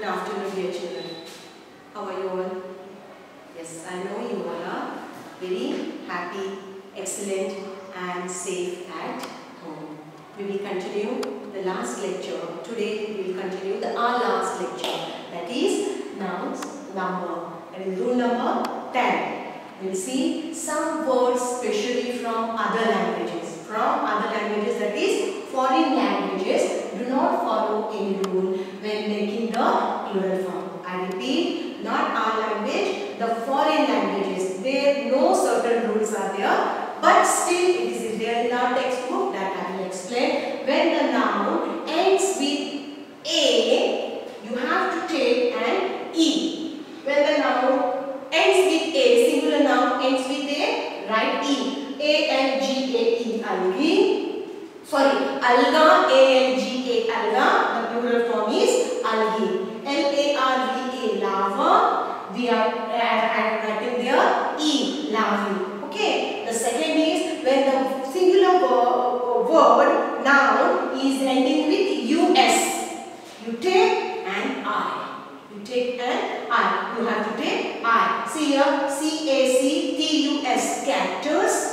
afternoon, dear children. How are you all? Yes, I know you all are very happy, excellent and safe at home. We will continue the last lecture. Today we will continue our last lecture, that is nouns number. That is rule number 10. We will see some words specially from other languages. From other languages, that is foreign languages, do not follow any rule when making the plural form. I repeat, not our language, the foreign languages. There no certain rules are there, but still it is there in our textbook that I will explain. When the noun ends with A, you have to take an E. When the noun ends with A, singular noun ends with A, write E. A-L-G-A-E, algae. Sorry, alga, A-L-G-A, alga. The plural form is algae. L-A-R-V-A, larva. We are writing there E, larvae. Okay. The second is when the singular word noun is ending with U-S. You take an I. You take an I. You have to take I. See here, C-A-C-T-U-S, cactus.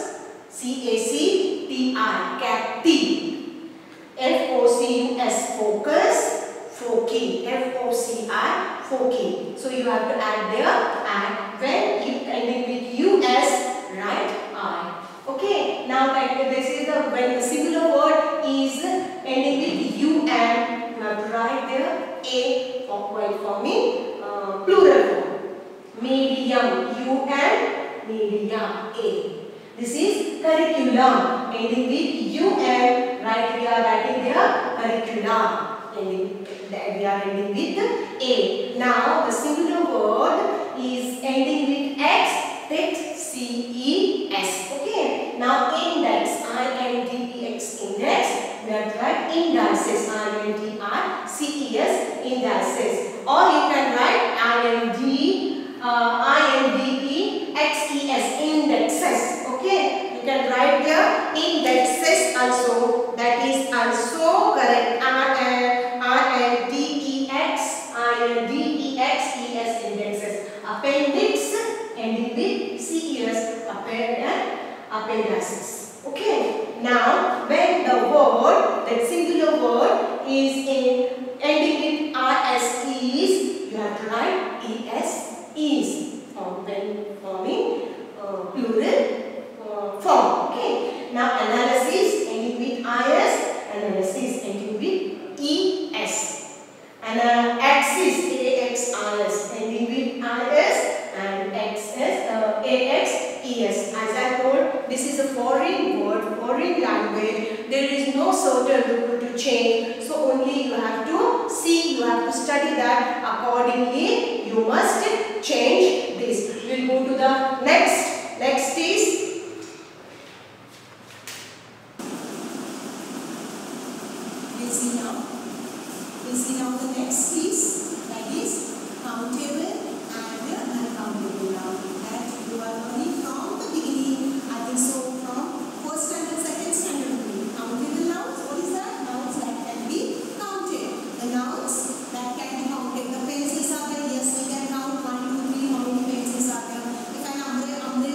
C-A-C-T-I, cacti. F-O-C-U-S, focus, foci. F-O-C-I, foci. So you have to add there, and when you ending with U-S, write I. Okay. Now this is when the singular word is ending with U-M, you have to write there A for me, plural form. Medium, U-M, medium, A. This is curriculum, ending with U-M, right, we are writing there curriculum, we are ending with A. Now the singular word is ending with X, text, C-E-S, okay. Now index, I-N-D-E-X, index, we have to write indices, I-N-D-I-C-E-S, indices, or you can write I-N-D-E-X-E-S, indexes. Okay, you can write there indexes also. That is also correct. I-N-D-E-X, indexes. Appendix ending with C-E-S, appendices. Okay. Now, when the word, that singular word is ending with I-S, is, you have to write E-S, is, forming plural form. Okay. Now analysis ending with is, analysis ending with es. And axis, axis ending with is, and axes, as I told, this is a foreign word, foreign language. There is no certain rule to change. So only you have to see, you have to study that. Accordingly, you must change this. We will move to the next. Next is we'll see now the next piece, that is countable and uncountable noun. That you are learning from the beginning, I think so, from first standard, second standard. Countable nouns, what is that? Nouns that can be counted. The nouns that can be counted. The pencils are there, yes, we can count 1, 2, 3, how many pencils are there. If I number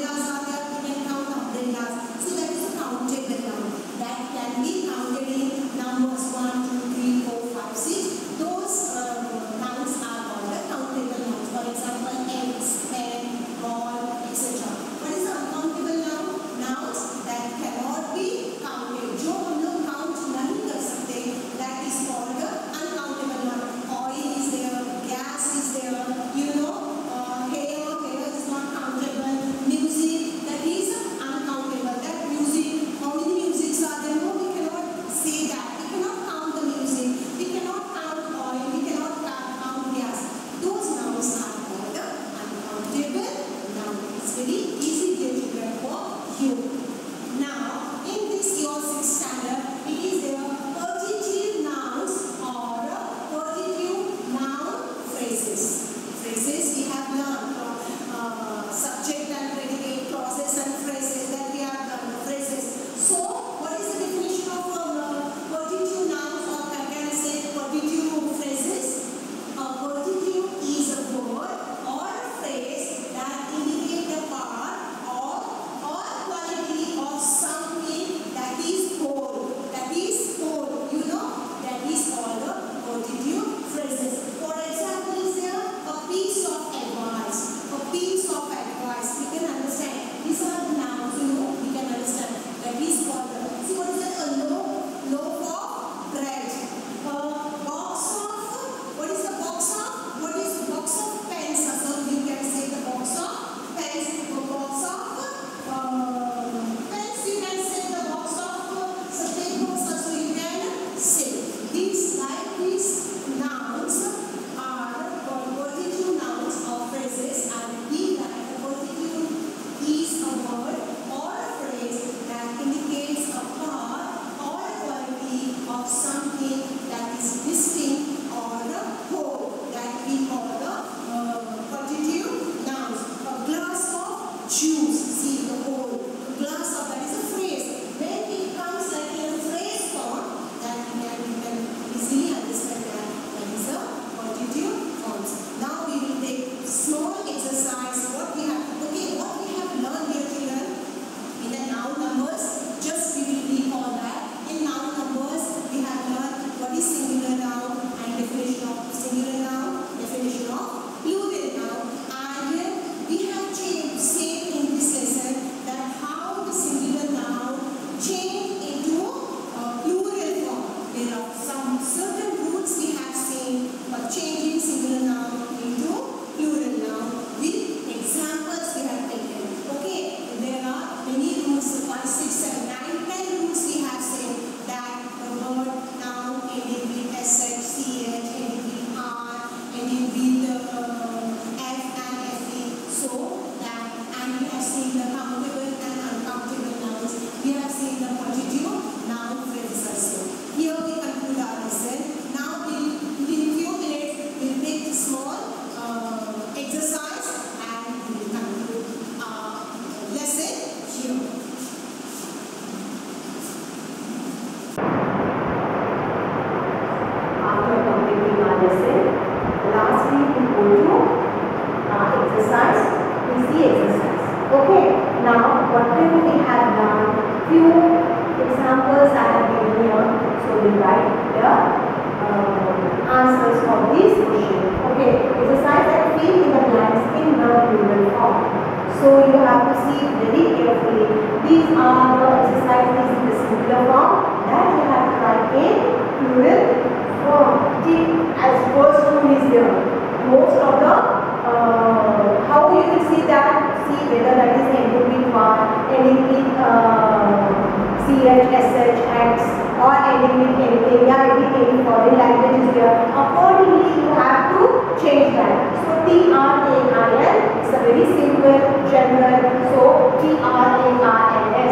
After completing our lesson, lastly we go to exercise, easy exercise. Okay, now whatever we have done, few examples I have given here, so we write the answers of this question. Okay, exercise that fill in the blanks in the plural form. So you have to see very carefully. These are the exercises in the singular form that you have to write in plural form. As first rule is there. Most of the how you will see that, see whether that is ending with one, ending with ch, sh, x, or ending with anything, any foreign language is there. Accordingly you have to change that. So train is a very simple general. So trans,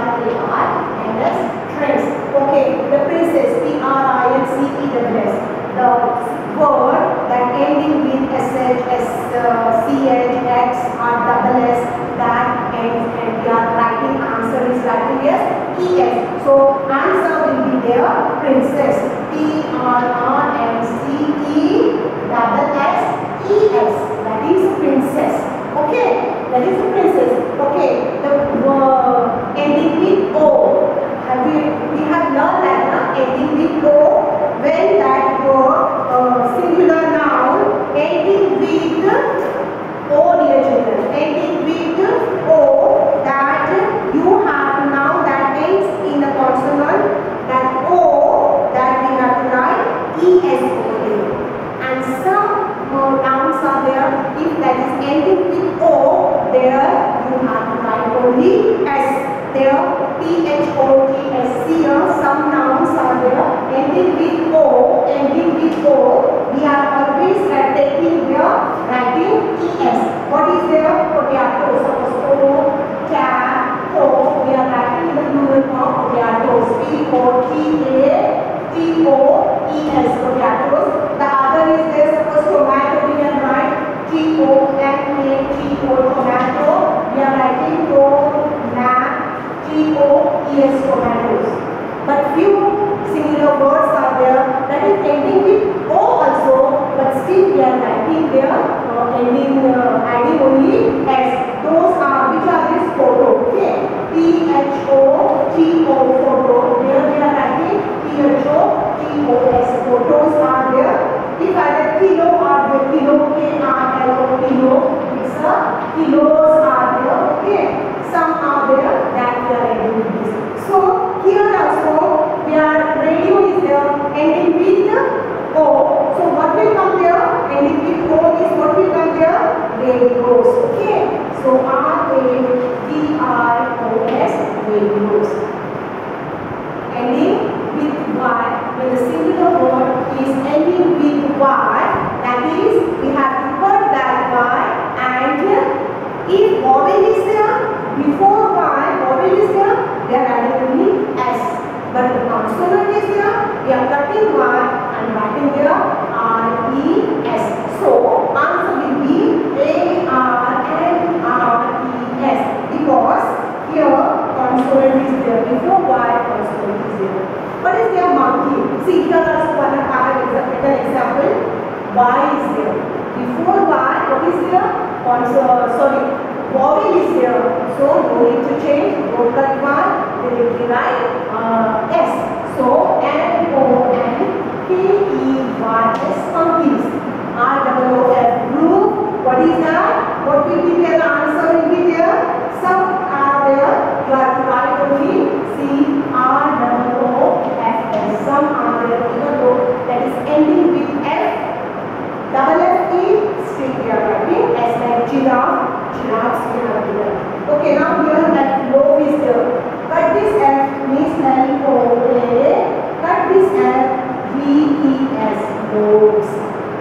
trains. Okay, the princess, princes. The word that ending with sh, ch, x, or double s, that ends, and we are writing answer is writing as es. So answer will be there, princess, prince, double s, es. That is princess. Okay, that is a princess. Okay, the ending with o. We have learned that ending with o. When that word singular noun ending with o, dear children, ending with o, that you have now that ends in a consonant, that o, that we have to write es over here. And some nouns are there, if that is ending with o, there you have to write only s. There thots here, some nouns are there ending with o, we are always taking there writing es. What is there? Potatoes. Suppose o, we are writing in the plural form potatoes, potatoes, potatoes. The other is there, suppose tomato, we can write tomato, we are writing tomatoes. But few singular words are there that is ending with o also, but still we are writing there adding only s. Those are, which are this? Photo. Okay, photo. There we are writing thos. Photos are there. If either kilo or the kilo, kilo, it's a kilos are there. Okay, some are there that we are ending with this. So here also we are radio is there ending with o. So what will come there? Ending with o is what will come there? Radios. Okay. So radios, radios. Ending with y. When the singular word is ending with y, that is we have to put that y, and if vowel is there before y, vowel is there, we are adding only s. But the consonant is there, we are cutting y and writing there res. So answer will be ARNRES, because here consonant is there before y, consonant is there. What is there? Monkey. See, here also one I have an example. Y is there. Before y, what is there? Vowel is there. So no need to change. Don't cut y. Directly write s. So MONKEYS, monkeys. ROOF, roof. What is that? What will be there? The answer will be there. Some are there. You have to write only CROOFS. Some are there, even though that is ending with F. Double F E, still we are writing as like giraffe. Giraffes we have here. Okay, now here that loaf is there. Cut this F means LOA. Cut this F, VES, loaves.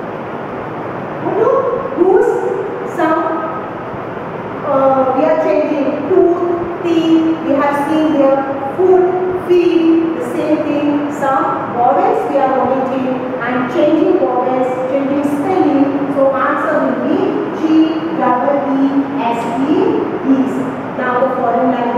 Whose? Some we are changing tooth, teeth. We have seen there food, feed, the same thing. Some vowels we are omitting and changing vowels, changing spelling. So answer will be GEES. Now the foreign language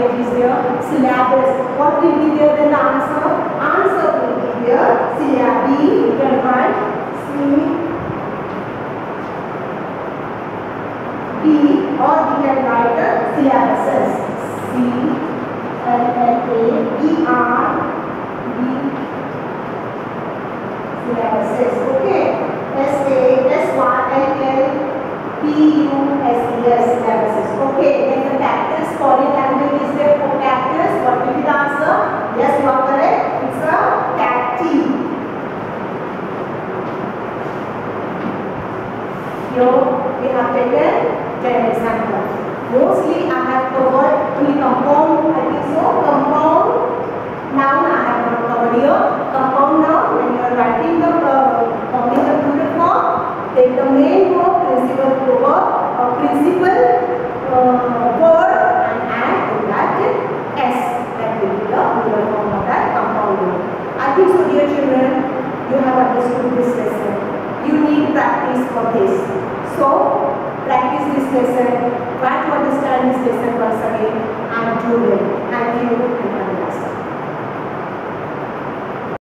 Mostly I have covered only compound, I think so, compound. Noun I have not covered here. Compound noun, when you are writing the forming the plural form, take the main verb, principal verb, principal word and add to that s. That will be the plural form of that compound word. I think so, dear children, you have understood this lesson. You need practice for this. So, practice this lesson, try to understand this lesson once again and do it. Thank you and have a nice day.